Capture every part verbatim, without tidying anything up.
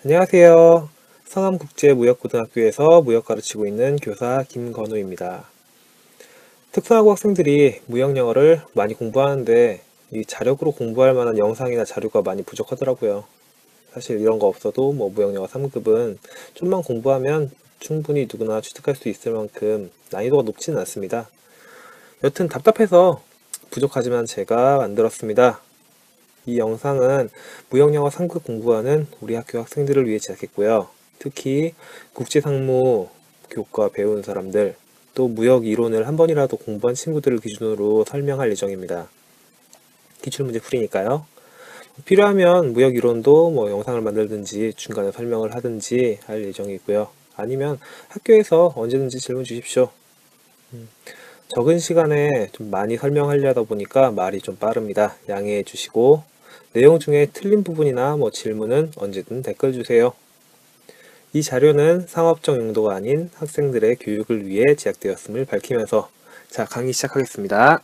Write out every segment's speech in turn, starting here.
안녕하세요. 성암국제무역고등학교에서 무역 가르치고 있는 교사 김건우입니다. 특성화고 학생들이 무역영어를 많이 공부하는데 이 자력으로 공부할 만한 영상이나 자료가 많이 부족하더라고요. 사실 이런 거 없어도 뭐 무역영어 삼 급은 좀만 공부하면 충분히 누구나 취득할 수 있을 만큼 난이도가 높지는 않습니다. 여튼 답답해서 부족하지만 제가 만들었습니다. 이 영상은 무역영어 삼 급 공부하는 우리 학교 학생들을 위해 제작했고요. 특히 국제상무 교과 배운 사람들, 또 무역 이론을 한 번이라도 공부한 친구들을 기준으로 설명할 예정입니다. 기출문제 풀이니까요. 필요하면 무역 이론도 뭐 영상을 만들든지 중간에 설명을 하든지 할 예정이고요. 아니면 학교에서 언제든지 질문 주십시오. 음, 적은 시간에 좀 많이 설명하려다 보니까 말이 좀 빠릅니다. 양해해 주시고 내용 중에 틀린 부분이나 뭐 질문은 언제든 댓글 주세요. 이 자료는 상업적 용도가 아닌 학생들의 교육을 위해 제작되었음을 밝히면서 자, 강의 시작하겠습니다.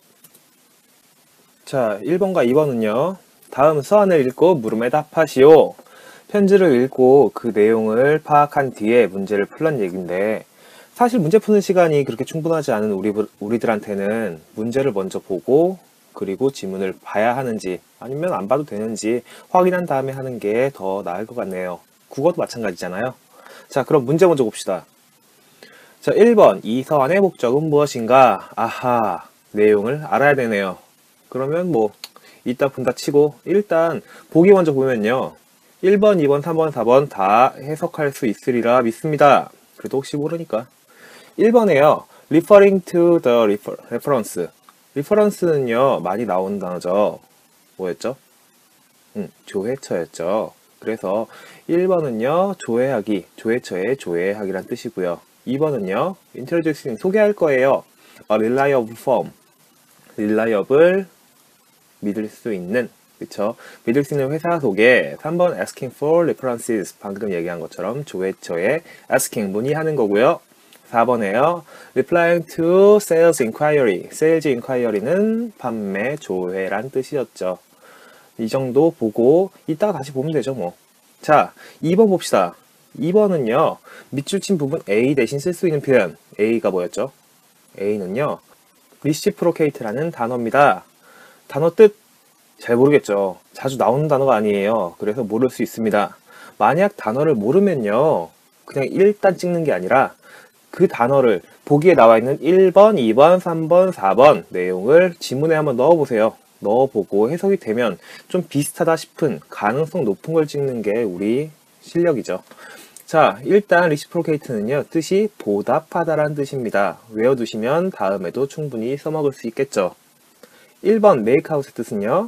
자, 일 번과 이 번은요. 다음 서한을 읽고 물음에 답하시오. 편지를 읽고 그 내용을 파악한 뒤에 문제를 풀란 얘기인데 사실 문제 푸는 시간이 그렇게 충분하지 않은 우리, 우리들한테는 문제를 먼저 보고 그리고 지문을 봐야 하는지 아니면 안 봐도 되는지 확인한 다음에 하는 게 더 나을 것 같네요. 국어도 마찬가지잖아요. 자, 그럼 문제 먼저 봅시다. 자, 일 번 이 서한의 목적은 무엇인가? 아하, 내용을 알아야 되네요. 그러면 뭐 이따 본다 치고 일단 보기 먼저 보면요. 일 번, 이 번, 삼 번, 사 번 다 해석할 수 있으리라 믿습니다. 그래도 혹시 모르니까. 일 번에요. referring to the refer, reference. reference는요. 많이 나오는 단어죠. 뭐였죠? 음, 조회처였죠. 그래서 일 번은요. 조회하기, 조회처의 조회하기란 뜻이고요. 이 번은요. introducing, 소개할 거예요. a reliable firm. reliable, 믿을 수 있는, 그쵸? 믿을 수 있는 회사 소개. 삼 번 asking for references. 방금 얘기한 것처럼 조회처의 asking, 문의하는 거고요. 사 번에요. replying to sales inquiry. sales inquiry는 판매 조회란 뜻이었죠. 이 정도 보고 이따가 다시 보면 되죠 뭐. 자, 이 번 봅시다. 이 번은요. 밑줄 친 부분 A 대신 쓸 수 있는 표현. A가 뭐였죠? A는요. reciprocate라는 단어입니다. 단어 뜻 잘 모르겠죠. 자주 나오는 단어가 아니에요. 그래서 모를 수 있습니다. 만약 단어를 모르면요. 그냥 일단 찍는 게 아니라 그 단어를 보기에 나와 있는 일 번, 이 번, 삼 번, 사 번 내용을 지문에 한번 넣어보세요. 넣어보고 해석이 되면 좀 비슷하다 싶은 가능성 높은 걸 찍는 게 우리 실력이죠. 자, 일단 reciprocate는요. 뜻이 보답하다라는 뜻입니다. 외워두시면 다음에도 충분히 써먹을 수 있겠죠. 일 번 make out의 뜻은요.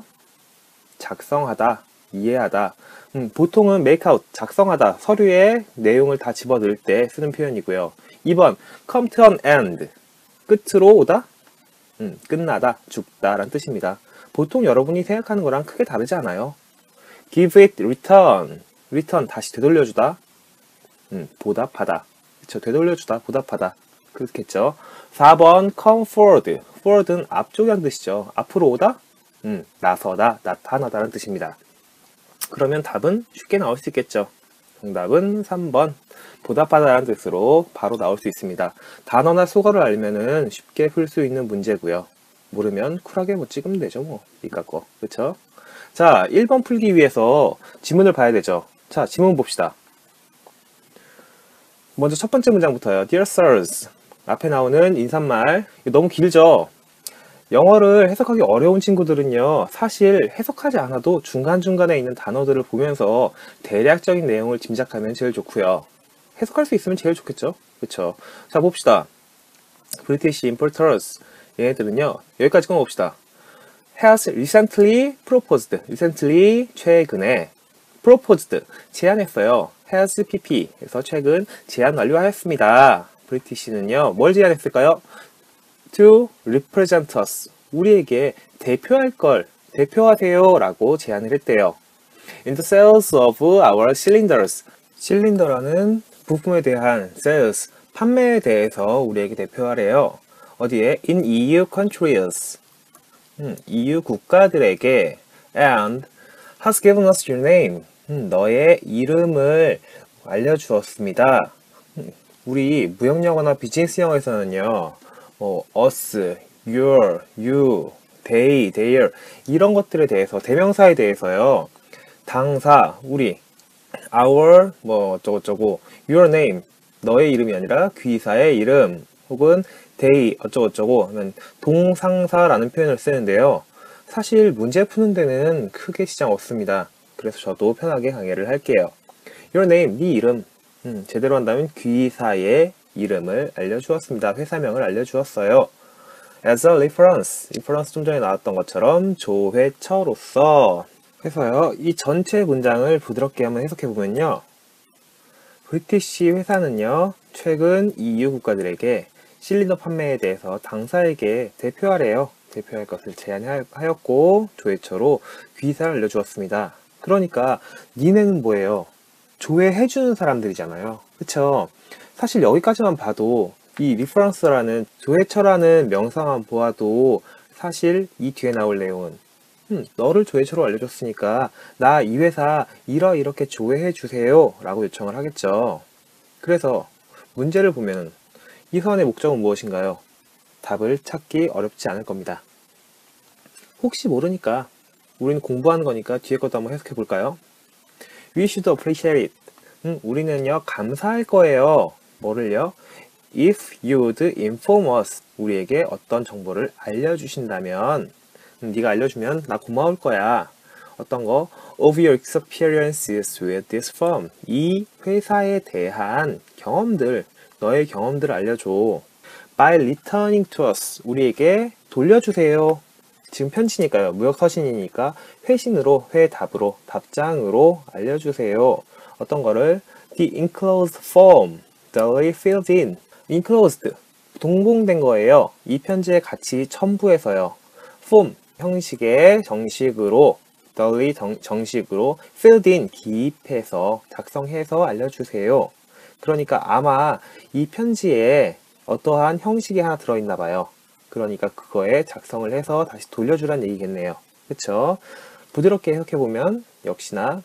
작성하다, 이해하다. 음, 보통은 make out, 작성하다, 서류에 내용을 다 집어넣을 때 쓰는 표현이고요. 이 번 come to an end, 끝으로 오다, 음, 끝나다, 죽다 라는 뜻입니다. 보통 여러분이 생각하는 거랑 크게 다르지 않아요. give it return, return 다시 되돌려주다, 음, 보답하다, 그쵸, 되돌려주다, 보답하다, 그렇겠죠. 사 번 come forward, forward는 앞쪽이라는 뜻이죠. 앞으로 오다, 음, 나서다, 나타나다라는 뜻입니다. 그러면 답은 쉽게 나올 수 있겠죠. 정답은 삼 번 보답하다라는 뜻으로 바로 나올 수 있습니다. 단어나 수어를 알면은 쉽게 풀 수 있는 문제고요. 모르면 쿨하게 못 찍으면 되죠 뭐. 이까 거. 그쵸? 자, 일 번 풀기 위해서 지문을 봐야 되죠. 자, 지문 봅시다. 먼저 첫 번째 문장부터요. Dear sirs. 앞에 나오는 인사말. 너무 길죠? 영어를 해석하기 어려운 친구들은요. 사실 해석하지 않아도 중간중간에 있는 단어들을 보면서 대략적인 내용을 짐작하면 제일 좋고요. 해석할 수 있으면 제일 좋겠죠? 그쵸? 자, 봅시다. British importers. 얘네들은요. 여기까지 끊어봅시다. has recently proposed. recently, 최근에. proposed, 제안했어요. has pp. 그래서 최근 제안 완료하였습니다. British는요. 뭘 제안했을까요? to represent us. 우리에게 대표할 걸, 대표하세요 라고 제안을 했대요. In the sales of our cylinders. 실린더라는 부품에 대한 sales, 판매에 대해서 우리에게 대표하래요. 어디에? In 이유 countries. 음, 이유 국가들에게 and has given us your name. 음, 너의 이름을 알려주었습니다. 음, 우리 무역영어나 비즈니스 영어에서는요, 뭐 us, your, you, they, their 이런 것들에 대해서 대명사에 대해서요, 당사, 우리, our, 뭐 어쩌고저쩌고, your name, 너의 이름이 아니라 귀사의 이름, 혹은 they, 어쩌고저쩌고 하면 동상사라는 표현을 쓰는데요. 사실 문제 푸는 데는 크게 지장 없습니다. 그래서 저도 편하게 강의를 할게요. Your name, 네 이름. 음, 제대로 한다면 귀사의 이름을 알려주었습니다. 회사명을 알려주었어요. As a reference, reference 좀 전에 나왔던 것처럼 조회처로서 해서요. 이 전체 문장을 부드럽게 한번 해석해보면요. 브리티시 회사는요. 최근 이유 국가들에게 실린더 판매에 대해서 당사에게 대표하래요. 대표할 것을 제안하였고 조회처로 귀사를 알려주었습니다. 그러니까 니네는 뭐예요? 조회해주는 사람들이잖아요. 그쵸? 사실 여기까지만 봐도 이 리퍼런스라는 조회처라는 명사만 보아도 사실 이 뒤에 나올 내용은 음, 너를 조회처로 알려줬으니까 나 이 회사 이러 이렇게 조회해 주세요 라고 요청을 하겠죠. 그래서 문제를 보면 이 서한의 목적은 무엇인가요? 답을 찾기 어렵지 않을 겁니다. 혹시 모르니까 우리는 공부하는 거니까 뒤에 것도 한번 해석해 볼까요? We should appreciate it. 음, 우리는요 감사할 거예요. 뭐를요? If you'd inform us. 우리에게 어떤 정보를 알려주신다면 음, 네가 알려주면 나 고마울 거야. 어떤 거? Of your experiences with this firm. 이 회사에 대한 경험들, 너의 경험들을 알려줘. By returning to us. 우리에게 돌려주세요. 지금 편지니까요. 무역서신이니까 회신으로, 회답으로, 답장으로 알려주세요. 어떤 거를? The enclosed form. duly filled in. enclosed. 동봉된 거예요. 이 편지에 같이 첨부해서요. form. 형식의 정식으로 duly 정식으로 filled in 기입해서 작성해서 알려주세요. 그러니까 아마 이 편지에 어떠한 형식이 하나 들어있나 봐요. 그러니까 그거에 작성을 해서 다시 돌려주란 얘기겠네요. 그쵸? 부드럽게 해석해보면 역시나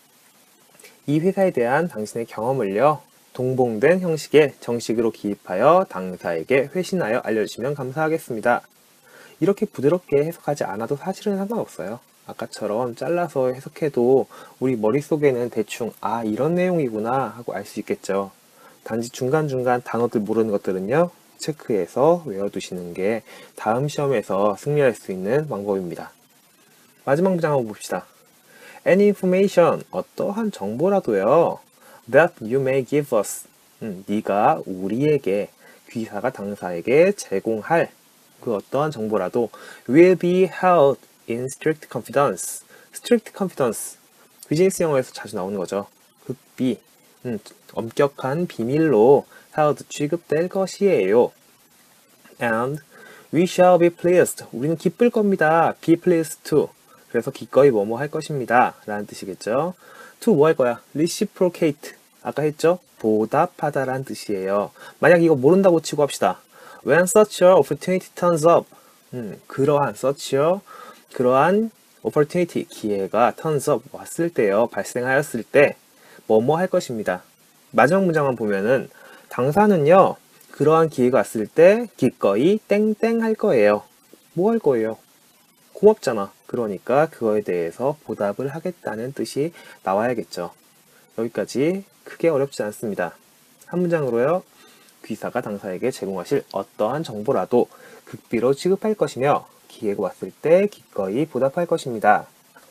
이 회사에 대한 당신의 경험을요 동봉된 형식의 정식으로 기입하여 당사에게 회신하여 알려주시면 감사하겠습니다. 이렇게 부드럽게 해석하지 않아도 사실은 상관없어요. 아까처럼 잘라서 해석해도 우리 머릿속에는 대충 아 이런 내용이구나 하고 알 수 있겠죠. 단지 중간중간 단어들 모르는 것들은요 체크해서 외워두시는 게 다음 시험에서 승리할 수 있는 방법입니다. 마지막 문장 한번 봅시다. Any information, 어떠한 정보라도요 that you may give us, 음, 네가 우리에게, 귀사가 당사에게 제공할 그 어떠한 정보라도 will be held in strict confidence. strict confidence, 비즈니스 영어에서 자주 나오는 거죠. 흑비, 음, 엄격한 비밀로 held, 취급될 것이에요. And we shall be pleased. 우리는 기쁠 겁니다. be pleased to. 그래서 기꺼이 뭐뭐 할 것입니다. 라는 뜻이겠죠. to 뭐 할 거야? reciprocate. 아까 했죠? 보답하다 라는 뜻이에요. 만약 이거 모른다고 치고 합시다. When such an opportunity turns up. 음, 그러한 such a, 그러한 opportunity, 기회가 turns up, 왔을 때요. 발생하였을 때 뭐뭐 할 것입니다. 마지막 문장만 보면은 당사는요. 그러한 기회가 왔을 때 기꺼이 땡땡 할 거예요. 뭐 할 거예요? 고맙잖아. 그러니까 그거에 대해서 보답을 하겠다는 뜻이 나와야겠죠. 여기까지 크게 어렵지 않습니다. 한 문장으로요. 귀사가 당사에게 제공하실 어떠한 정보라도 극비로 취급할 것이며 기회가 왔을 때 기꺼이 보답할 것입니다.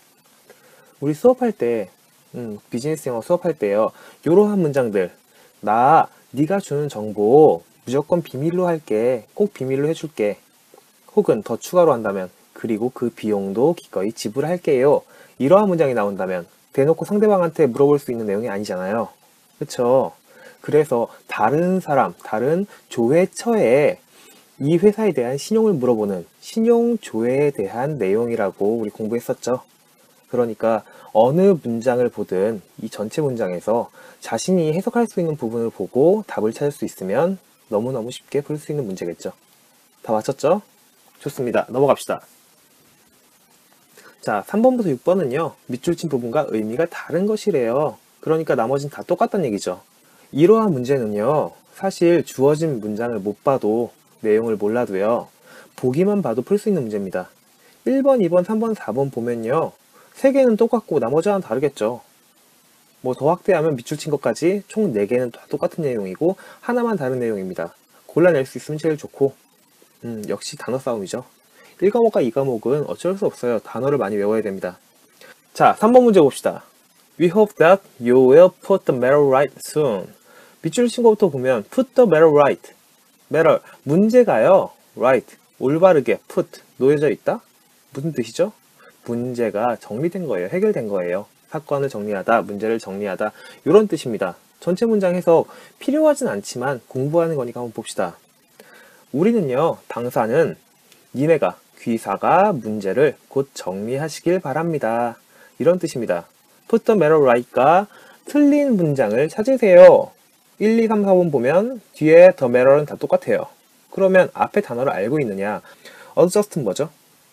우리 수업할 때 음, 비즈니스 영어 수업할 때요. 이러한 문장들 나 네가 주는 정보 무조건 비밀로 할게. 꼭 비밀로 해줄게. 혹은 더 추가로 한다면 그리고 그 비용도 기꺼이 지불할게요. 이러한 문장이 나온다면 대놓고 상대방한테 물어볼 수 있는 내용이 아니잖아요. 그쵸? 그래서 다른 사람, 다른 조회처에 이 회사에 대한 신용을 물어보는 신용조회에 대한 내용이라고 우리 공부했었죠. 그러니까 어느 문장을 보든 이 전체 문장에서 자신이 해석할 수 있는 부분을 보고 답을 찾을 수 있으면 너무너무 쉽게 풀 수 있는 문제겠죠. 다 맞췄죠? 좋습니다. 넘어갑시다. 자, 삼 번부터 육 번은요, 밑줄 친 부분과 의미가 다른 것이래요. 그러니까 나머지는 다 똑같다는 얘기죠. 이러한 문제는요, 사실 주어진 문장을 못 봐도, 내용을 몰라도요, 보기만 봐도 풀 수 있는 문제입니다. 일 번, 이 번, 삼 번, 사 번 보면요, 세 개는 똑같고 나머지 하나는 다르겠죠. 뭐 더 확대하면 밑줄 친 것까지 총 네 개는 다 똑같은 내용이고 하나만 다른 내용입니다. 골라낼 수 있으면 제일 좋고, 음, 역시 단어 싸움이죠. 일 과목과 이 과목은 어쩔 수 없어요. 단어를 많이 외워야 됩니다. 자, 삼 번 문제 봅시다. We hope that you will put the matter right soon. 밑줄 친 것부터 보면 put the matter right. matter, 문제가요. right, 올바르게 put, 놓여져 있다? 무슨 뜻이죠? 문제가 정리된 거예요. 해결된 거예요. 사건을 정리하다, 문제를 정리하다, 이런 뜻입니다. 전체 문장 해석 필요하진 않지만 공부하는 거니까 한번 봅시다. 우리는요, 당사는 니네가, 귀사가 문제를 곧 정리하시길 바랍니다. 이런 뜻입니다. put the matter right가 틀린 문장을 찾으세요. 일, 이, 삼, 사 번 보면 뒤에 the matter는 다 똑같아요. 그러면 앞에 단어를 알고 있느냐? adjust는 뭐죠?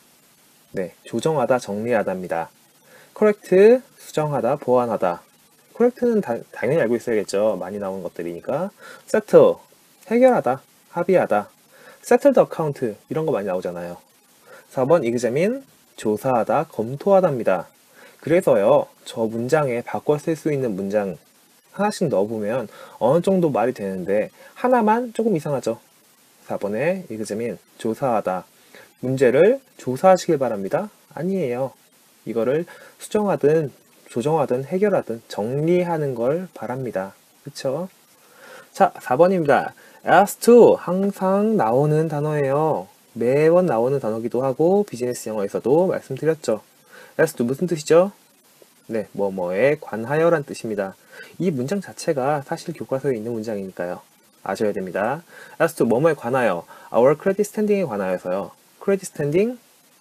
네, 조정하다, 정리하다입니다. correct, 수정하다, 보완하다. correct는 다, 당연히 알고 있어야겠죠. 많이 나오는 것들이니까. settle, 해결하다, 합의하다. settle the account, 이런 거 많이 나오잖아요. 사 번 examine, 조사하다, 검토하다입니다. 그래서요, 저 문장에 바꿔 쓸 수 있는 문장 하나씩 넣어보면 어느 정도 말이 되는데 하나만 조금 이상하죠. 사 번에 examine, 조사하다. 문제를 조사하시길 바랍니다. 아니에요. 이거를 수정하든 조정하든 해결하든 정리하는 걸 바랍니다. 그쵸? 자, 사 번입니다. as to, 항상 나오는 단어예요. 매번 나오는 단어기도 하고 비즈니스 영어에서도 말씀드렸죠. as to 무슨 뜻이죠? 네, 뭐뭐에 관하여란 뜻입니다. 이 문장 자체가 사실 교과서에 있는 문장이니까요. 아셔야 됩니다. as to 뭐뭐에 관하여, our credit standing에 관하여서요. credit standing,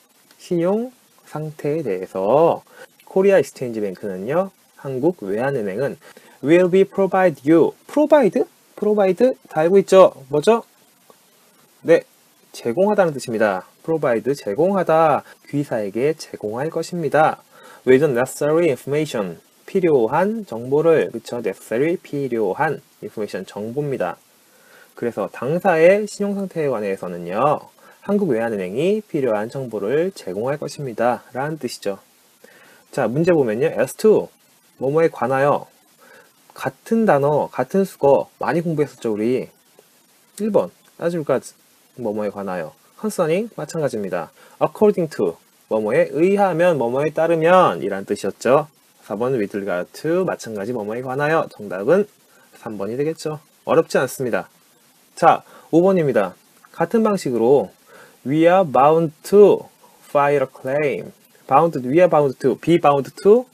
신용 상태에 대해서 코리아 익스체인지 뱅크는요, 한국 외환은행은 will be provide you, provide? provide? 다 알고 있죠? 뭐죠? 네, 제공하다는 뜻입니다. provide, 제공하다, 귀사에게 제공할 것입니다. with the necessary information, 필요한 정보를, 그쵸? necessary, 필요한 information, 정보입니다. 그래서 당사의 신용상태에 관해서는요, 한국외환은행이 필요한 정보를 제공할 것입니다. 라는 뜻이죠. 자, 문제 보면요. as to, 뭐뭐에 관하여. 같은 단어, 같은 수거 많이 공부했었죠, 우리. 일 번, as regards, 뭐뭐에 관하여. concerning, 마찬가지입니다. according to, 뭐뭐에 의하면, 뭐뭐에 따르면 이란 뜻이었죠. 사 번 with regard to, 마찬가지 뭐뭐에 관하여. 정답은 삼 번이 되겠죠. 어렵지 않습니다. 자, 오 번입니다. 같은 방식으로 we are bound to file a claim. bound, we are bound to, be bound to,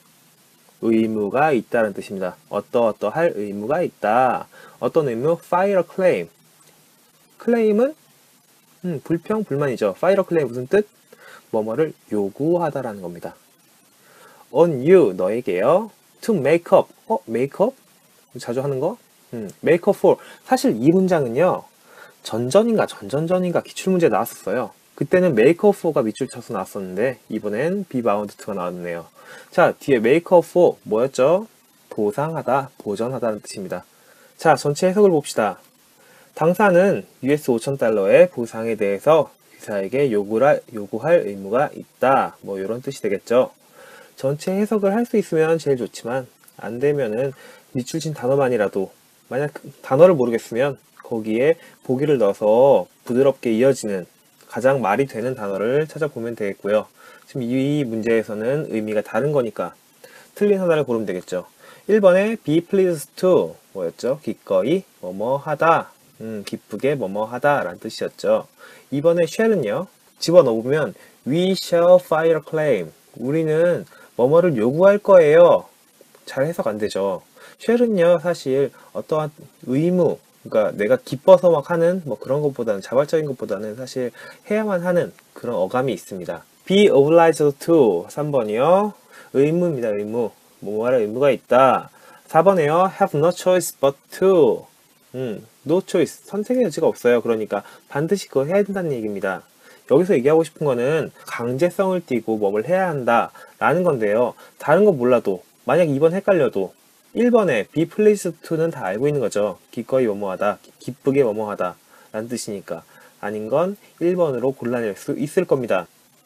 의무가 있다는 뜻입니다. 어떠어떠할 의무가 있다. 어떤 의무? file a claim. claim은 음, 불평, 불만이죠. file a claim 무슨 뜻? 뭐뭐를 요구하다라는 겁니다. on you, 너에게요. to make up, 어? make up? 자주 하는 거? 음, make up for. 사실 이 문장은요, 전전인가 전전전인가 기출문제 나왔었어요. 그때는 make up for가 밑줄 쳐서 나왔었는데 이번엔 be bound to가 나왔네요. 자, 뒤에 make up for 뭐였죠? 보상하다, 보전하다는 뜻입니다. 자, 전체 해석을 봅시다. 당사는 유에스 오천 달러의 보상에 대해서 귀사에게 요구할, 요구할 의무가 있다. 뭐 이런 뜻이 되겠죠. 전체 해석을 할 수 있으면 제일 좋지만 안 되면은 밑줄 친 단어만이라도, 만약 단어를 모르겠으면 거기에 보기를 넣어서 부드럽게 이어지는 가장 말이 되는 단어를 찾아보면 되겠고요. 지금 이 문제에서는 의미가 다른 거니까 틀린 하나를 고르면 되겠죠. 일 번에 be pleased to 뭐였죠? 기꺼이 뭐뭐 하다, 음, 기쁘게 뭐뭐 하다 라는 뜻이었죠. 이 번에 shall은요, 집어넣으면 we shall file a claim, 우리는 뭐뭐를 요구할 거예요. 잘 해석 안 되죠. shall은요, 사실 어떠한 의무, 그러니까 내가 기뻐서 막 하는 뭐 그런 것보다는, 자발적인 것보다는 사실 해야만 하는 그런 어감이 있습니다. be obliged to, 삼 번이요. 의무입니다. 의무. 뭐 할 의무가 있다. 사 번에요. have no choice but to. 음, no choice. 선택의 여지가 없어요. 그러니까 반드시 그거 해야 된다는 얘기입니다. 여기서 얘기하고 싶은 거는 강제성을 띠고 뭐뭘 해야 한다 라는 건데요. 다른 거 몰라도 만약 이 번 헷갈려도 일 번에 be pleased to는 다 알고 있는 거죠. 기꺼이 뭐뭐하다, 기쁘게 뭐뭐하다 라는 뜻이니까. 아닌 건 일 번으로 골라낼 수 있을 겁니다.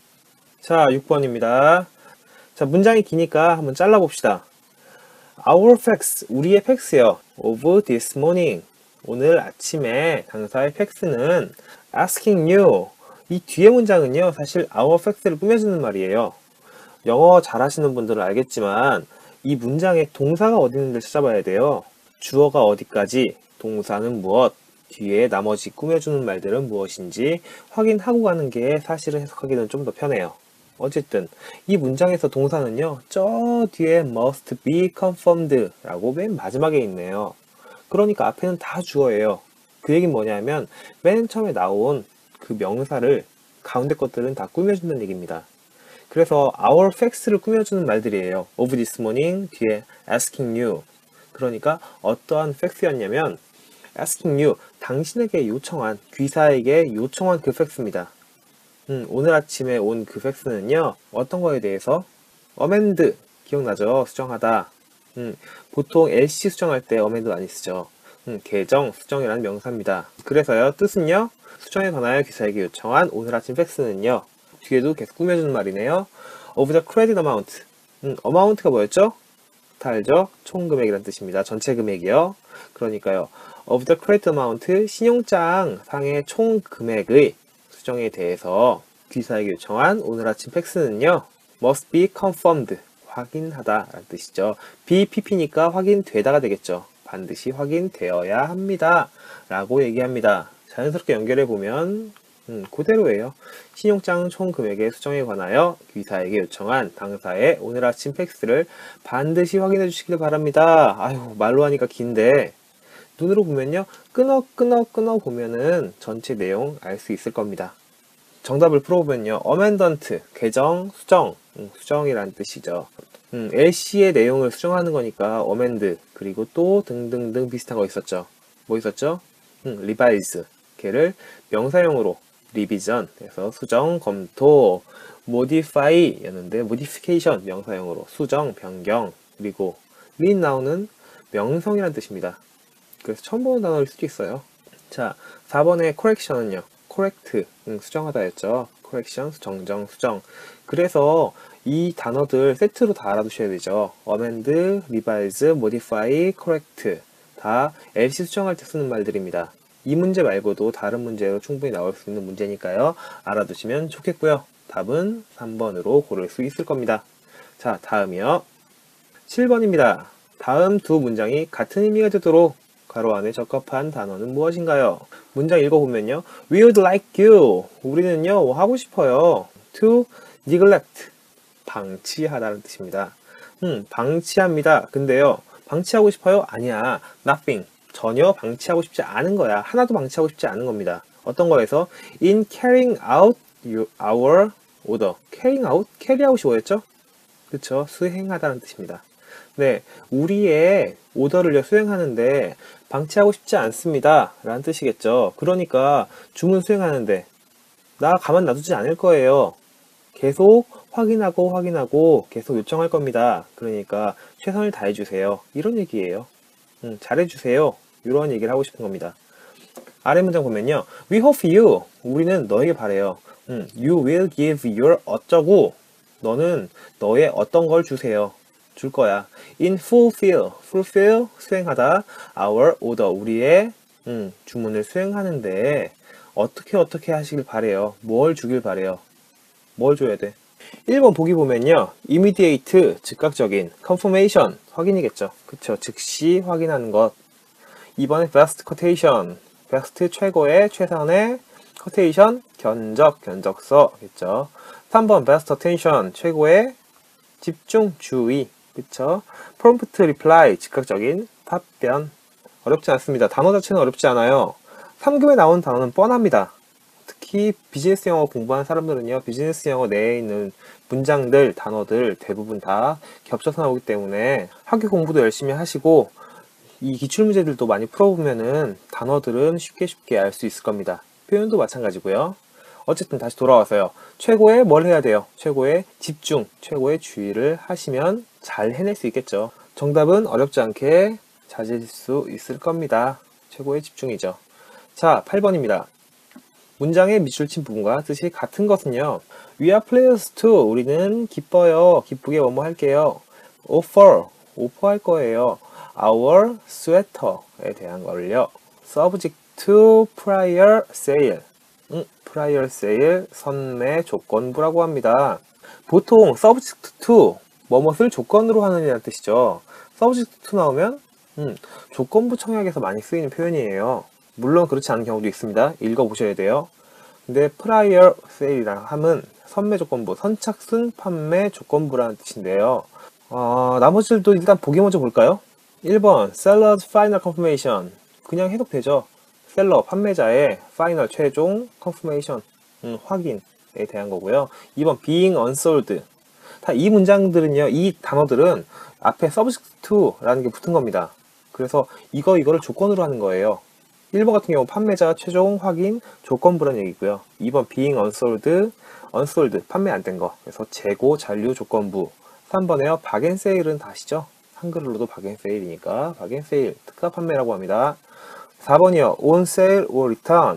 자, 육 번입니다. 자, 문장이 기니까 한번 잘라봅시다. Our facts, 우리의 팩스요. of this morning, 오늘 아침에 당사의 팩스는 asking you, 이 뒤에 문장은요 사실 our facts를 꾸며주는 말이에요. 영어 잘하시는 분들은 알겠지만 이 문장의 동사가 어디 있는지 찾아봐야 돼요. 주어가 어디까지, 동사는 무엇, 뒤에 나머지 꾸며주는 말들은 무엇인지 확인하고 가는 게 사실은 해석하기는 좀 더 편해요. 어쨌든 이 문장에서 동사는요 저 뒤에 must be confirmed 라고 맨 마지막에 있네요. 그러니까 앞에는 다 주어예요. 그 얘기는 뭐냐면 맨 처음에 나온 그 명사를 가운데 것들은 다 꾸며준다는 얘기입니다. 그래서 our facts를 꾸며주는 말들이에요. of this morning 뒤에 asking you, 그러니까 어떠한 facts였냐면 asking you, 당신에게 요청한, 귀사에게 요청한 그 facts입니다. 음, 오늘 아침에 온 그 팩스는요 어떤 거에 대해서 amend, 기억나죠? 수정하다. 음, 보통 엘씨 수정할 때 amend 많이 쓰죠. 음, 개정, 수정이라는 명사입니다. 그래서요 뜻은요 수정에 관하여 기사에게 요청한 오늘 아침 팩스는요, 뒤에도 계속 꾸며주는 말이네요. of the credit amount, 음, amount가 뭐였죠? 다 알죠? 총 금액이라는 뜻입니다. 전체 금액이요. 그러니까요 of the credit amount, 신용장 상의 총 금액의 수정에 대해서 귀사에게 요청한 오늘 아침 팩스는요 must be confirmed, 확인하다 라는 뜻이죠. be pp니까 확인되다가 되겠죠. 반드시 확인되어야 합니다 라고 얘기합니다. 자연스럽게 연결해 보면 음, 그대로예요. 신용장 총 금액의 수정에 관하여 귀사에게 요청한 당사의 오늘 아침 팩스를 반드시 확인해 주시길 바랍니다. 아유, 말로 하니까 긴데 눈으로 보면요 끊어 끊어 끊어 보면은 전체 내용 알 수 있을 겁니다. 정답을 풀어보면요 amendment, 개정, 수정, 음, 수정이라는 뜻이죠. 음, 엘씨의 내용을 수정하는 거니까 amend, 그리고 또 등등등 비슷한 거 있었죠. 뭐 있었죠? 음, revise, 걔를 명사형으로 revision 해서 수정, 검토, modify 였는데 modification 명사형으로 수정, 변경, 그리고 renown은 명성이라는 뜻입니다. 그래서 처음 보는 단어일 수도 있어요. 자, 사 번의 correction은요 correct, 음, 수정하다였죠. correction, 정정, 수정. 그래서 이 단어들 세트로 다 알아두셔야 되죠. amend, revise, modify, correct 다 엘씨 수정할 때 쓰는 말들입니다. 이 문제 말고도 다른 문제로 충분히 나올 수 있는 문제니까요. 알아두시면 좋겠고요. 답은 삼 번으로 고를 수 있을 겁니다. 자, 다음이요. 칠 번입니다. 다음 두 문장이 같은 의미가 되도록 가로 안에 적합한 단어는 무엇인가요? 문장 읽어보면요. We would like you. 우리는요, 하고 싶어요. To neglect. 방치하다는 뜻입니다. 음, 방치합니다. 근데요, 방치하고 싶어요? 아니야. Nothing. 전혀 방치하고 싶지 않은 거야. 하나도 방치하고 싶지 않은 겁니다. 어떤 거에서? In carrying out our order. carrying out? carry out이 뭐였죠? 그쵸? 수행하다는 뜻입니다. 네, 우리의 오더를 수행하는데 방치하고 싶지 않습니다 라는 뜻이겠죠. 그러니까 주문 수행하는데 나 가만 놔두지 않을 거예요. 계속 확인하고 확인하고 계속 요청할 겁니다. 그러니까 최선을 다해주세요 이런 얘기예요. 음, 잘해주세요 이런 얘기를 하고 싶은 겁니다. 아래 문장 보면요, We hope you, 우리는 너에게 바래요. 음, You will give your 어쩌고, 너는 너의 어떤 걸 주세요. 줄 거야. In fulfill, fulfill 수행하다, our order 우리의 음, 주문을 수행하는데 어떻게 어떻게 하시길 바래요. 뭘 주길 바래요. 뭘 줘야 돼? 일 번 보기 보면요, immediate 즉각적인, confirmation 확인이겠죠. 그쵸? 즉시 확인하는 것. 이 번에 best quotation, best 최고의, 최선의, quotation 견적, 견적서겠죠. 삼 번 best attention 최고의 집중, 주의. 그쵸? prompt reply 즉각적인 답변. 어렵지 않습니다. 단어 자체는 어렵지 않아요. 삼 급에 나온 단어는 뻔합니다. 특히 비즈니스 영어 공부하는 사람들은요, 비즈니스 영어 내에 있는 문장들, 단어들 대부분 다 겹쳐서 나오기 때문에 학교 공부도 열심히 하시고 이 기출문제들도 많이 풀어보면은 단어들은 쉽게 쉽게 알 수 있을 겁니다. 표현도 마찬가지고요. 어쨌든 다시 돌아와서요. 최고의 뭘 해야 돼요? 최고의 집중, 최고의 주의를 하시면 잘 해낼 수 있겠죠. 정답은 어렵지 않게 찾을 수 있을 겁니다. 최고의 집중이죠. 자, 팔 번입니다. 문장의 밑줄 친 부분과 뜻이 같은 것은요. We are pleased to. 우리는 기뻐요. 기쁘게 뭐뭐 할게요. Offer. 오퍼할 거예요. Our sweater에 대한 걸요. Subject to prior sale. 음, prior sale 선매 조건부라고 합니다. 보통 subject to 뭐뭇을 조건으로 하느냐는 뜻이죠. subject to 나오면 음, 조건부 청약에서 많이 쓰이는 표현이에요. 물론 그렇지 않은 경우도 있습니다. 읽어보셔야 돼요. 근데 prior sale이라 함은 선매 조건부, 선착순 판매 조건부라는 뜻인데요. 어, 나머지들도 일단 보기 먼저 볼까요? 일 번 seller's final confirmation. 그냥 해독되죠. 셀러, 판매자의 final, 최종 confirmation, 음, 확인에 대한 거고요. 이 번 being unsold. 다 이 문장들은요, 이 단어들은 앞에 subject to라는 게 붙은 겁니다. 그래서 이거 이거를 조건으로 하는 거예요. 일 번 같은 경우 판매자 최종 확인 조건부라는 얘기고요. 이 번 being unsold, unsold 판매 안 된 거. 그래서 재고 잔류 조건부. 삼 번에요. bargain sale은 다시죠. 한글로도 bargain sale이니까 bargain sale 특가 판매라고 합니다. 사 번이요. on sale or return.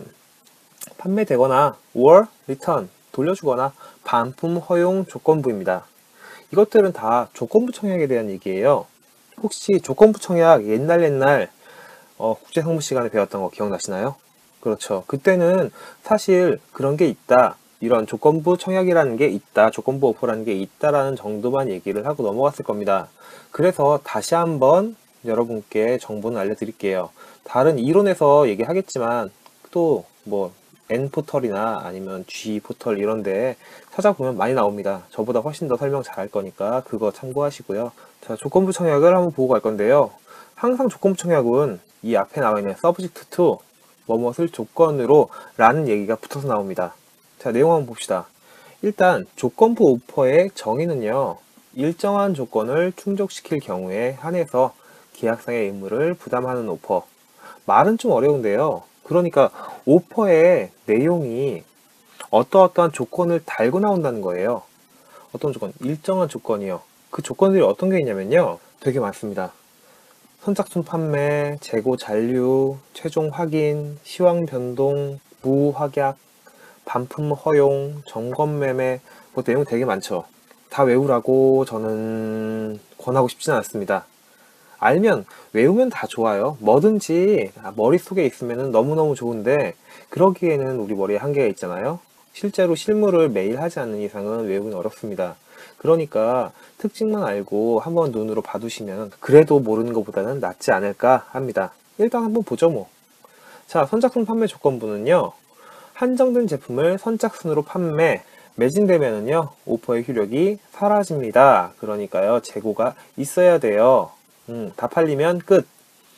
판매되거나 or return 돌려주거나 반품 허용 조건부입니다. 이것들은 다 조건부 청약에 대한 얘기예요. 혹시 조건부 청약 옛날 옛날 어, 국제상무 시간에 배웠던 거 기억나시나요? 그렇죠. 그때는 사실 그런 게 있다. 이런 조건부 청약이라는 게 있다. 조건부 오퍼라는 게 있다라는 정도만 얘기를 하고 넘어갔을 겁니다. 그래서 다시 한번 여러분께 정보는 알려드릴게요. 다른 이론에서 얘기하겠지만 또 뭐 N 포털이나 아니면 G 포털 이런데 찾아보면 많이 나옵니다. 저보다 훨씬 더 설명 잘할 거니까 그거 참고하시고요. 자, 조건부 청약을 한번 보고 갈 건데요. 항상 조건부 청약은 이 앞에 나와 있는 subject to 뭐뭇을 조건으로 라는 얘기가 붙어서 나옵니다. 자, 내용 한번 봅시다. 일단 조건부 오퍼의 정의는요. 일정한 조건을 충족시킬 경우에 한해서 계약상의 의무를 부담하는 오퍼. 말은 좀 어려운데요. 그러니까 오퍼의 내용이 어떠어떠한 조건을 달고 나온다는 거예요. 어떤 조건? 일정한 조건이요. 그 조건들이 어떤 게 있냐면요. 되게 많습니다. 선착순 판매, 재고 잔류, 최종 확인, 시황 변동, 무확약, 반품 허용, 점검 매매, 뭐 내용 되게 많죠. 다 외우라고 저는 권하고 싶지는 않습니다. 알면, 외우면 다 좋아요. 뭐든지 머릿속에 있으면 너무너무 좋은데 그러기에는 우리 머리에 한계가 있잖아요. 실제로 실무를 매일 하지 않는 이상은 외우긴 어렵습니다. 그러니까 특징만 알고 한번 눈으로 봐두시면 그래도 모르는 것보다는 낫지 않을까 합니다. 일단 한번 보죠 뭐. 자, 선착순 판매 조건부는요. 한정된 제품을 선착순으로 판매, 매진되면은요 오퍼의 효력이 사라집니다. 그러니까요 재고가 있어야 돼요. 음, 다 팔리면 끝.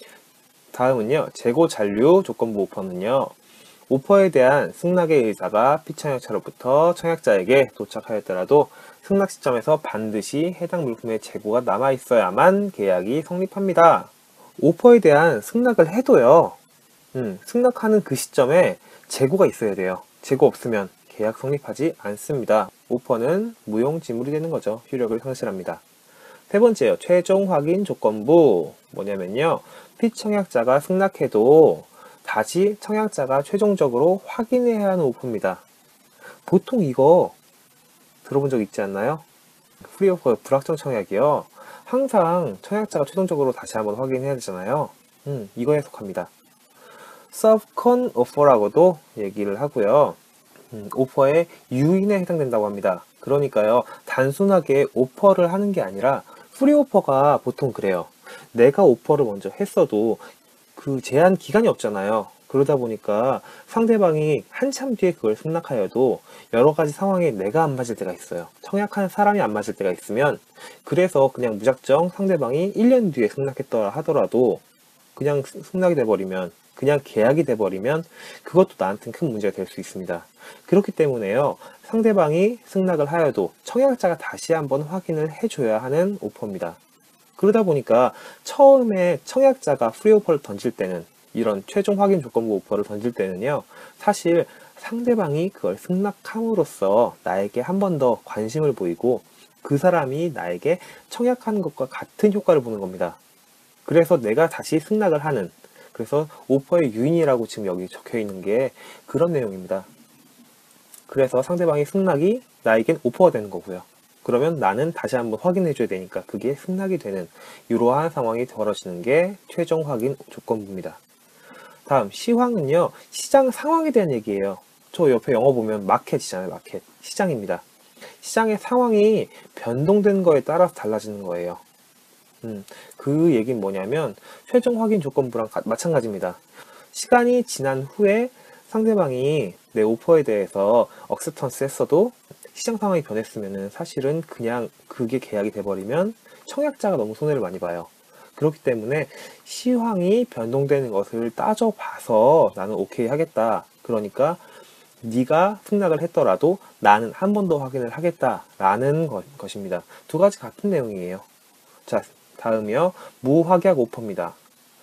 다음은요 재고 잔류 조건부 오퍼는요 오퍼에 대한 승낙의 의사가 피청약자로부터 청약자에게 도착하였더라도 승낙 시점에서 반드시 해당 물품의 재고가 남아 있어야만 계약이 성립합니다. 오퍼에 대한 승낙을 해도요 음, 승낙하는 그 시점에 재고가 있어야 돼요. 재고 없으면 계약 성립하지 않습니다. 오퍼는 무용지물이 되는 거죠. 효력을 상실합니다. 세 번째요. 최종 확인 조건부. 뭐냐면요. 피청약자가 승낙해도 다시 청약자가 최종적으로 확인해야 하는 오퍼입니다. 보통 이거 들어본 적 있지 않나요? 프리오퍼 불확정 청약이요. 항상 청약자가 최종적으로 다시 한번 확인해야 되잖아요. 음, 이거에 속합니다. subcon offer라고도 얘기를 하고요. 음, 오퍼의 유인에 해당된다고 합니다. 그러니까요. 단순하게 오퍼를 하는 게 아니라 프리오퍼가 보통 그래요. 내가 오퍼를 먼저 했어도 그 제한 기간이 없잖아요. 그러다 보니까 상대방이 한참 뒤에 그걸 승낙하여도 여러 가지 상황에 내가 안 맞을 때가 있어요. 청약한 사람이 안 맞을 때가 있으면 그래서 그냥 무작정 상대방이 일 년 뒤에 승낙했더라 하더라도 그냥 승낙이 돼버리면 그냥 계약이 돼버리면 그것도 나한테는 큰 문제가 될 수 있습니다. 그렇기 때문에요. 상대방이 승낙을 하여도 청약자가 다시 한번 확인을 해줘야 하는 오퍼입니다. 그러다 보니까 처음에 청약자가 프리오퍼를 던질 때는 이런 최종 확인 조건부 오퍼를 던질 때는요. 사실 상대방이 그걸 승낙함으로써 나에게 한 번 더 관심을 보이고 그 사람이 나에게 청약하는 것과 같은 효과를 보는 겁니다. 그래서 내가 다시 승낙을 하는, 그래서 오퍼의 유인이라고 지금 여기 적혀 있는 게 그런 내용입니다. 그래서 상대방의 승낙이 나에겐 오퍼가 되는 거고요. 그러면 나는 다시 한번 확인해 줘야 되니까 그게 승낙이 되는 이러한 상황이 벌어지는 게 최종 확인 조건부입니다. 다음 시황은요, 시장 상황에 대한 얘기예요. 저 옆에 영어 보면 마켓이잖아요. 마켓, 시장입니다. 시장의 상황이 변동되는 거에 따라서 달라지는 거예요. 음, 그 얘기는 뭐냐면 최종 확인 조건부랑 가, 마찬가지입니다. 시간이 지난 후에 상대방이 내 오퍼에 대해서 억셉턴스 했어도 시장 상황이 변했으면은 사실은 그냥 그게 계약이 돼버리면 청약자가 너무 손해를 많이 봐요. 그렇기 때문에 시황이 변동되는 것을 따져봐서 나는 오케이 하겠다. 그러니까 네가 승낙을 했더라도 나는 한 번 더 확인을 하겠다라는 것, 것입니다. 두 가지 같은 내용이에요. 자, 다음이요. 무확약 오퍼입니다.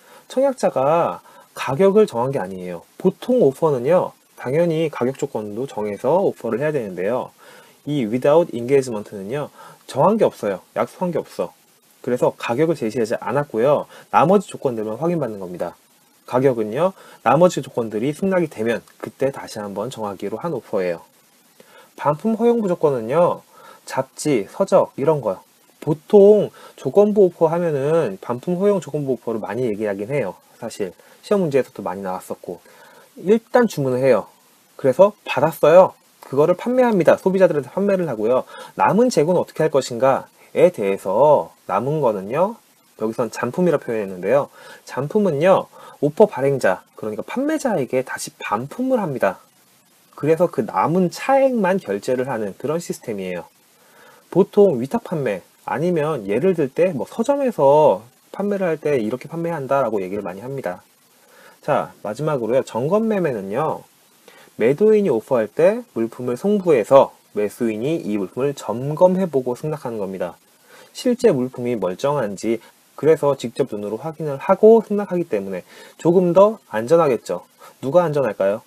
청약자가 가격을 정한 게 아니에요. 보통 오퍼는요, 당연히 가격 조건도 정해서 오퍼를 해야 되는데요. 이 without engagement는요, 정한 게 없어요. 약속한 게 없어. 그래서 가격을 제시하지 않았고요. 나머지 조건들만 확인받는 겁니다. 가격은요, 나머지 조건들이 승낙이 되면 그때 다시 한번 정하기로 한 오퍼예요. 반품 허용부 조건은요, 잡지, 서적 이런 거요. 보통 조건부 오퍼 하면은 반품 허용 조건부 오퍼를 많이 얘기하긴 해요. 사실 시험 문제에서도 많이 나왔었고, 일단 주문을 해요. 그래서 받았어요. 그거를 판매합니다. 소비자들한테 판매를 하고요. 남은 재고는 어떻게 할 것인가에 대해서 남은 거는요, 여기선 잔품이라 표현했는데요. 잔품은요, 오퍼 발행자, 그러니까 판매자에게 다시 반품을 합니다. 그래서 그 남은 차액만 결제를 하는 그런 시스템이에요. 보통 위탁 판매, 아니면 예를 들 때 뭐 서점에서 판매를 할 때 이렇게 판매한다라고 얘기를 많이 합니다. 자, 마지막으로요. 점검 매매는요, 매도인이 오퍼할 때 물품을 송부해서 매수인이 이 물품을 점검해보고 승낙하는 겁니다. 실제 물품이 멀쩡한지, 그래서 직접 눈으로 확인을 하고 승낙하기 때문에 조금 더 안전하겠죠. 누가 안전할까요?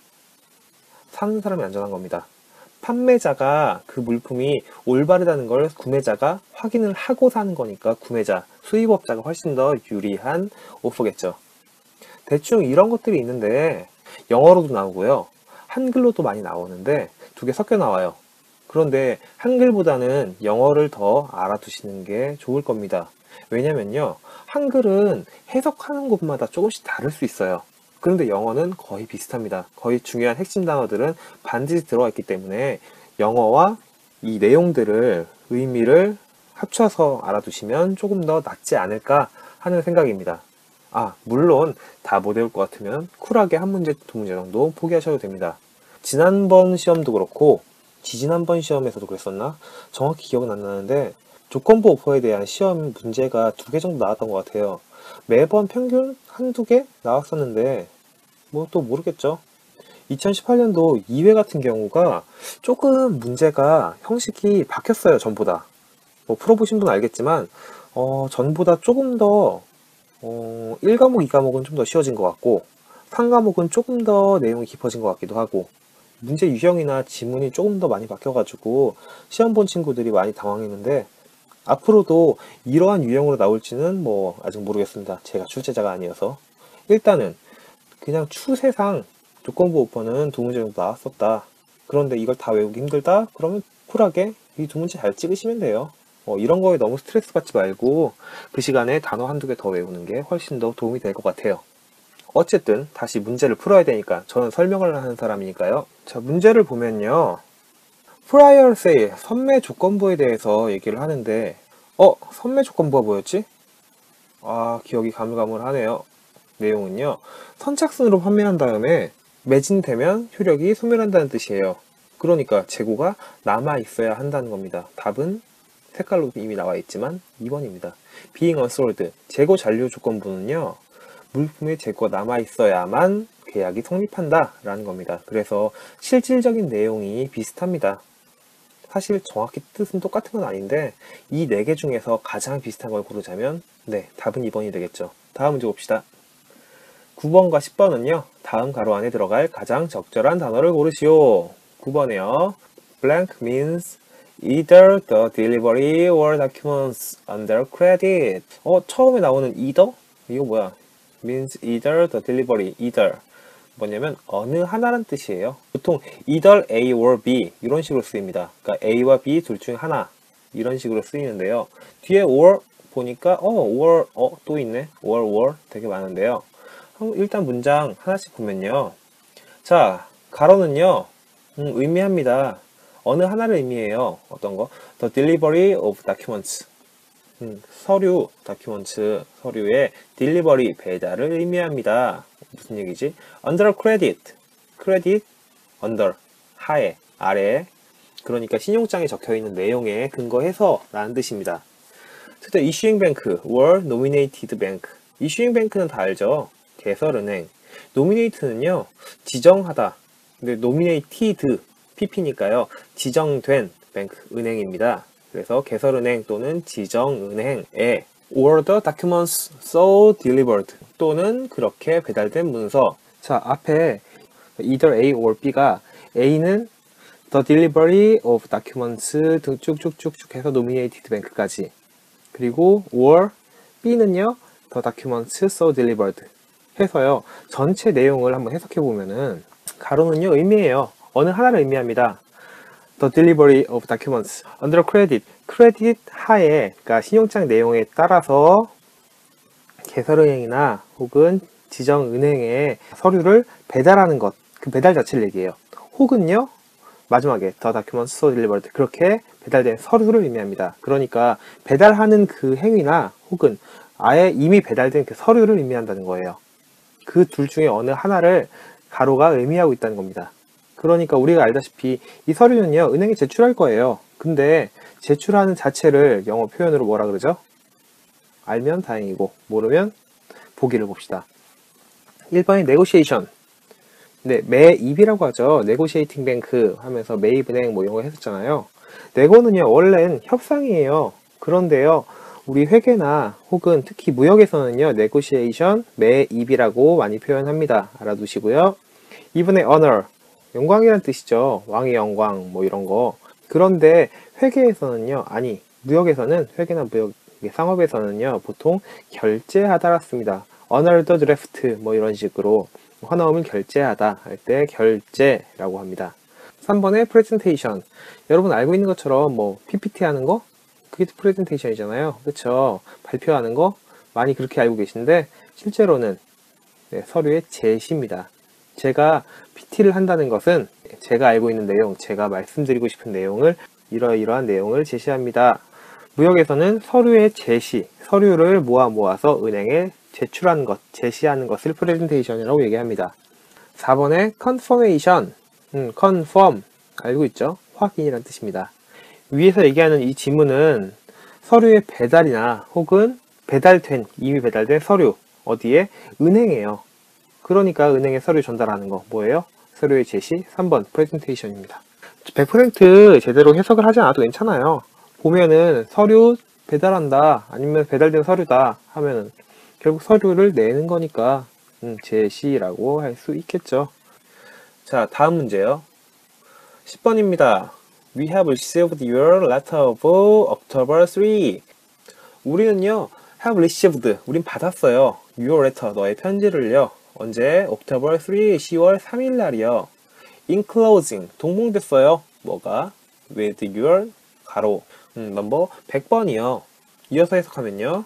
사는 사람이 안전한 겁니다. 판매자가 그 물품이 올바르다는 걸 구매자가 확인을 하고 사는 거니까 구매자, 수입업자가 훨씬 더 유리한 오퍼겠죠. 대충 이런 것들이 있는데 영어로도 나오고요. 한글로도 많이 나오는데 두 개 섞여 나와요. 그런데 한글보다는 영어를 더 알아두시는 게 좋을 겁니다. 왜냐면요, 한글은 해석하는 곳마다 조금씩 다를 수 있어요. 그런데 영어는 거의 비슷합니다. 거의 중요한 핵심 단어들은 반드시 들어가 있기 때문에 영어와 이 내용들을, 의미를 합쳐서 알아두시면 조금 더 낫지 않을까 하는 생각입니다. 아, 물론 다 못 외울 것 같으면 쿨하게 한 문제, 두 문제 정도 포기하셔도 됩니다. 지난번 시험도 그렇고 지지난번 시험에서도 그랬었나? 정확히 기억은 안 나는데 조건부 오퍼에 대한 시험 문제가 두 개 정도 나왔던 것 같아요. 매번 평균 한두 개 나왔었는데 뭐 또 모르겠죠. 이천십팔 년도 이 회 같은 경우가 조금 문제가 형식이 바뀌었어요. 전보다. 뭐 풀어보신 분 알겠지만 어, 전보다 조금 더 어, 일 과목, 이 과목은 좀 더 쉬워진 것 같고 삼 과목은 조금 더 내용이 깊어진 것 같기도 하고 문제 유형이나 지문이 조금 더 많이 바뀌어가지고 시험 본 친구들이 많이 당황했는데 앞으로도 이러한 유형으로 나올지는 뭐 아직 모르겠습니다. 제가 출제자가 아니어서. 일단은 그냥 추세상 조건부 오퍼는 두 문제 정도 나왔었다. 그런데 이걸 다 외우기 힘들다? 그러면 쿨하게 이 두 문제 잘 찍으시면 돼요. 어, 이런 거에 너무 스트레스 받지 말고 그 시간에 단어 한두 개 더 외우는 게 훨씬 더 도움이 될 것 같아요. 어쨌든 다시 문제를 풀어야 되니까 저는 설명을 하는 사람이니까요. 자, 문제를 보면요. prior sale, 선매 조건부에 대해서 얘기를 하는데 어? 선매 조건부가 뭐였지? 아, 기억이 가물가물하네요. 내용은요. 선착순으로 판매한 다음에 매진되면 효력이 소멸한다는 뜻이에요. 그러니까 재고가 남아있어야 한다는 겁니다. 답은 색깔로 이미 나와 있지만 이 번입니다. being unsold, 재고 잔류 조건부는요. 물품의 재고가 남아있어야만 계약이 성립한다 라는 겁니다. 그래서 실질적인 내용이 비슷합니다. 사실 정확히 뜻은 똑같은 건 아닌데 이 네 개 중에서 가장 비슷한 걸 고르자면 네, 답은 이 번이 되겠죠. 다음 문제 봅시다. 구 번과 십 번은요. 다음 가로 안에 들어갈 가장 적절한 단어를 고르시오. 구 번에요. blank means either the delivery or documents under credit. 어, 처음에 나오는 either? 이거 뭐야? means either the delivery, either. 뭐냐면 어느 하나란 뜻이에요. 보통 either A or B 이런 식으로 쓰입니다. 그러니까 A와 B 둘 중 하나 이런 식으로 쓰이는데요. 뒤에 or 보니까 어 or 어 또 있네. or or 되게 많은데요. 일단 문장 하나씩 보면요. 자, 가로는요. 음, 의미합니다. 어느 하나를 의미해요. 어떤 거? The delivery of documents. 음, 서류, documents, 서류의 delivery, 배달을 의미합니다. 무슨 얘기지? Under credit. credit, under, 하에, 아래. 그러니까 신용장에 적혀있는 내용에 근거해서 라는 뜻입니다. 첫째, issuing bank or nominated bank. issuing bank는 다 알죠? 개설은행. nominate는요, 지정하다. 근데 nominated, 피피니까요, 지정된 뱅크, 은행입니다. 그래서 개설은행 또는 지정은행에 or the documents so delivered 또는 그렇게 배달된 문서. 자, 앞에 either A or B가 A는 the delivery of documents 등 쭉쭉쭉쭉 해서 nominated bank까지, 그리고 or B는요 the documents so delivered 해서요 전체 내용을 한번 해석해 보면은 가로는요 의미해요. 어느 하나를 의미합니다. The delivery of documents under credit. 크레딧 하에, 그러니까 신용장 내용에 따라서 개설은행이나 혹은 지정은행에 서류를 배달하는 것, 그 배달 자체를 얘기해요. 혹은요, 마지막에 the documents so delivered, 그렇게 배달된 서류를 의미합니다. 그러니까 배달하는 그 행위나 혹은 아예 이미 배달된 그 서류를 의미한다는 거예요. 그 둘 중에 어느 하나를 가로가 의미하고 있다는 겁니다. 그러니까 우리가 알다시피 이 서류는요 은행에 제출할 거예요. 근데 제출하는 자체를 영어 표현으로 뭐라 그러죠? 알면 다행이고 모르면 보기를 봅시다. 일 번이 negotiation. 네, 매입이라고 하죠. negotiating bank 하면서 매입은행 뭐 이런 거 했었잖아요. 네고는요 원래는 협상이에요. 그런데요 우리 회계나 혹은 특히 무역에서는요 negotiation, 매입이라고 많이 표현합니다. 알아두시고요. 이 번에 honor, 영광이라는 뜻이죠. 왕의 영광 뭐 이런 거. 그런데 회계에서는요, 아니 무역에서는, 회계나 무역 상업에서는요 보통 결제하다라 씁니다. honor the draft 뭐 이런 식으로 화나움을 결제하다 할 때 결제라고 합니다. 삼 번에 presentation. 여러분 알고 있는 것처럼 뭐 피피티 하는 거 그게 프레젠테이션이잖아요. 그쵸? 발표하는 거 많이 그렇게 알고 계신데 실제로는 네, 서류의 제시입니다. 제가 피티를 한다는 것은 제가 알고 있는 내용, 제가 말씀드리고 싶은 내용을 이러이러한 내용을 제시합니다. 무역에서는 서류의 제시, 서류를 모아 모아서 은행에 제출하는 것, 제시하는 것을 프레젠테이션이라고 얘기합니다. 사 번에 confirmation, 음, confirm, 알고 있죠? 확인이라는 뜻입니다. 위에서 얘기하는 이 지문은 서류의 배달이나 혹은 배달된, 이미 배달된 서류, 어디에? 은행이에요. 그러니까 은행에 서류 전달하는 거 뭐예요? 서류의 제시. 삼 번 프레젠테이션입니다. 백 퍼센트 제대로 해석을 하지 않아도 괜찮아요. 보면은 서류 배달한다 아니면 배달된 서류다 하면은 결국 서류를 내는 거니까 음, 제시라고 할 수 있겠죠. 자, 다음 문제요. 십 번입니다. We have received your letter of October third. 우리는요 have received, 우린 받았어요. your letter, 너의 편지를요. 언제? October third, 시월 삼일 날이요. enclosing, 동봉됐어요. 뭐가? with your, 가로, 음, 넘버 백 번이요. 이어서 해석하면요.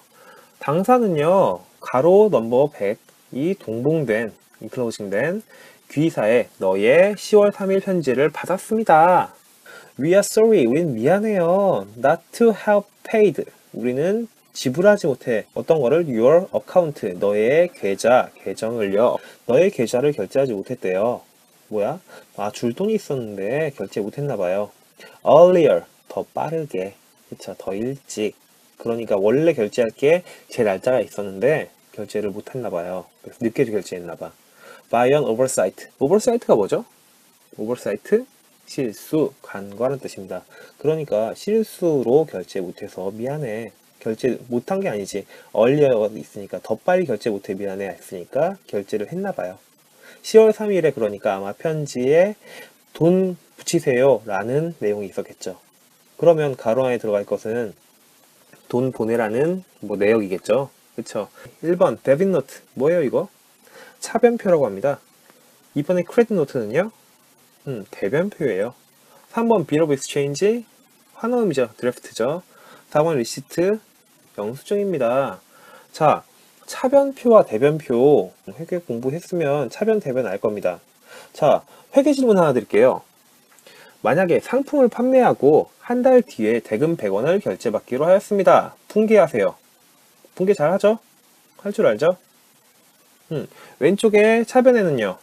당사는요, 가로 넘버 백이 동봉된, enclosing 된 귀사에 너의 시월 삼일 편지를 받았습니다. We are sorry, 우린 미안해요. Not to have paid, 우리는 지불하지 못해. 어떤 거를? Your account, 너의 계좌, 계정을요. 너의 계좌를 결제하지 못했대요. 뭐야? 아, 줄 돈이 있었는데 결제 못했나봐요. Earlier, 더 빠르게. 그쵸, 더 일찍. 그러니까 원래 결제할 게 제 날짜가 있었는데 결제를 못했나봐요. 그래서 늦게 결제했나봐. By an oversight. oversight가 뭐죠? oversight? 실수, 간과라는 뜻입니다. 그러니까 실수로 결제 못해서 미안해. 결제 못한 게 아니지. 얼리어 있으니까 더 빨리 결제 못해 미안해 했으니까 결제를 했나봐요. 시월 삼일에 그러니까 아마 편지에 돈 붙이세요 라는 내용이 있었겠죠. 그러면 가로 안에 들어갈 것은 돈 보내라는 뭐 내역이겠죠. 그쵸? 일 번 데빗 노트 뭐예요 이거? 차변표라고 합니다. 이 번의 크레딧 노트는요? 음, 대변표예요. 삼 번 비ll of exchange 환호음이죠. 드래프트죠. 사 번 리시트 영수증입니다. 자, 차변표와 대변표 회계 공부했으면 차변 대변 알 겁니다. 자, 회계 질문 하나 드릴게요. 만약에 상품을 판매하고 한 달 뒤에 대금 백 원을 결제받기로 하였습니다. 분개하세요. 분개 잘 하죠? 할 줄 알죠? 음, 왼쪽에 차변에는요.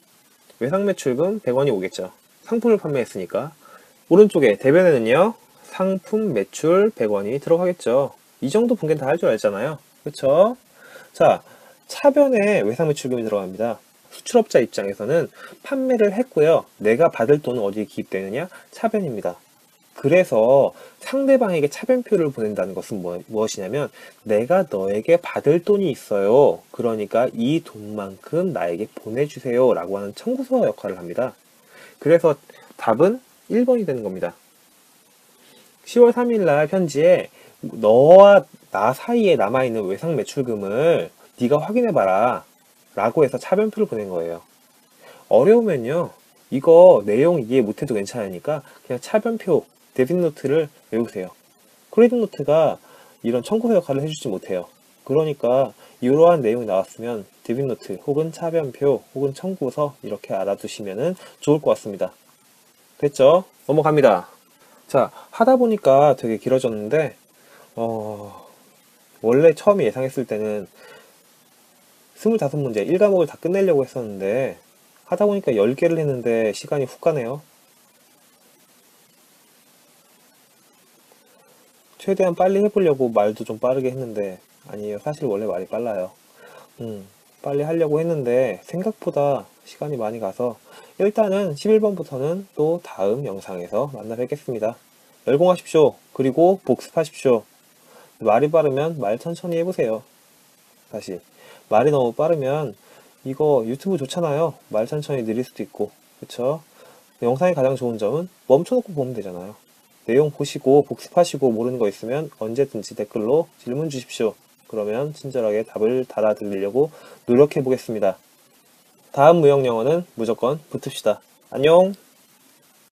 외상매출금 백 원이 오겠죠. 상품을 판매했으니까. 오른쪽에 대변에는요. 상품 매출 백 원이 들어가겠죠. 이 정도 분개는 다 할 줄 알잖아요. 그쵸? 자, 차변에 외상매출금이 들어갑니다. 수출업자 입장에서는 판매를 했고요. 내가 받을 돈은 어디에 기입되느냐? 차변입니다. 그래서 상대방에게 차변표를 보낸다는 것은 뭐, 무엇이냐면 내가 너에게 받을 돈이 있어요. 그러니까 이 돈만큼 나에게 보내주세요 라고 하는 청구서 역할을 합니다. 그래서 답은 일 번이 되는 겁니다. 시월 삼일 날 편지에 너와 나 사이에 남아있는 외상 매출금을 네가 확인해봐라 라고 해서 차변표를 보낸 거예요. 어려우면요 이거 내용 이해 못해도 괜찮으니까 그냥 차변표 데빗 노트를 외우세요. 크레딧 노트가 이런 청구서 역할을 해주지 못해요. 그러니까 이러한 내용이 나왔으면 데빗 노트 혹은 차변표 혹은 청구서 이렇게 알아두시면 좋을 것 같습니다. 됐죠? 넘어갑니다. 자, 하다 보니까 되게 길어졌는데 어, 원래 처음에 예상했을 때는 스물다섯 문제 일 과목을 다 끝내려고 했었는데 하다 보니까 열 개를 했는데 시간이 훅 가네요. 최대한 빨리 해보려고 말도 좀 빠르게 했는데 아니에요. 사실 원래 말이 빨라요. 음, 빨리 하려고 했는데 생각보다 시간이 많이 가서 일단은 십일 번부터는 또 다음 영상에서 만나 뵙겠습니다. 열공하십시오. 그리고 복습하십시오. 말이 빠르면 말 천천히 해보세요. 다시 말이 너무 빠르면 이거 유튜브 좋잖아요. 말 천천히 느릴 수도 있고 그쵸? 영상의 가장 좋은 점은 멈춰놓고 보면 되잖아요. 내용 보시고 복습하시고 모르는 거 있으면 언제든지 댓글로 질문 주십시오. 그러면 친절하게 답을 달아드리려고 노력해 보겠습니다. 다음 무형 영어는 무조건 붙읍시다. 안녕.